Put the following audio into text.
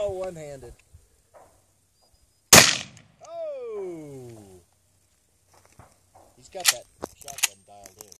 Oh, one-handed. Oh! He's got that shotgun dialed in.